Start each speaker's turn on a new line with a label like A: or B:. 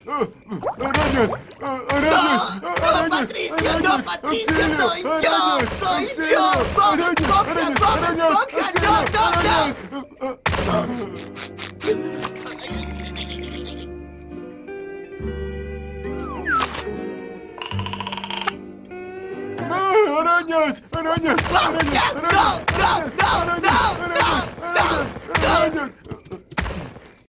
A: ¡Arañas! ¡Arañas!
B: ¡No, Patricio! ¡No, Patricio! ¡Soy yo! ¡Soy yo! ¡Bob Esponja! ¡Bob Esponja! ¡No, no!
A: ¡Arañas! ¡Arañas! ¡Arañas! ¡Arañas! ¡Arañas! ¡Arañas! ¡Arañas!